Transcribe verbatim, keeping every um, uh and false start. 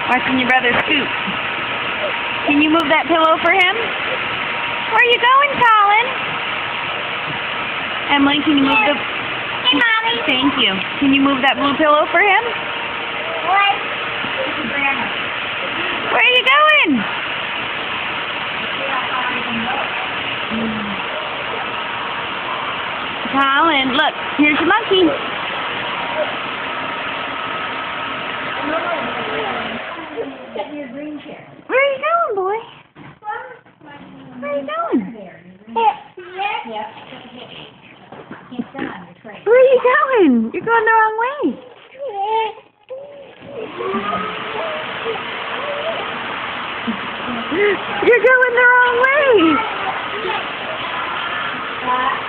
Watching your brother scoop. Can you move that pillow for him? Where are you going, Colin? Emily, can you move the... Hey, Mommy. Thank you. Can you move that blue pillow for him? What? Where are you going? Colin, look, here's your monkey. Where are you going, boy? Where are you going? Where are you going? You're going the wrong way. You're going the wrong way.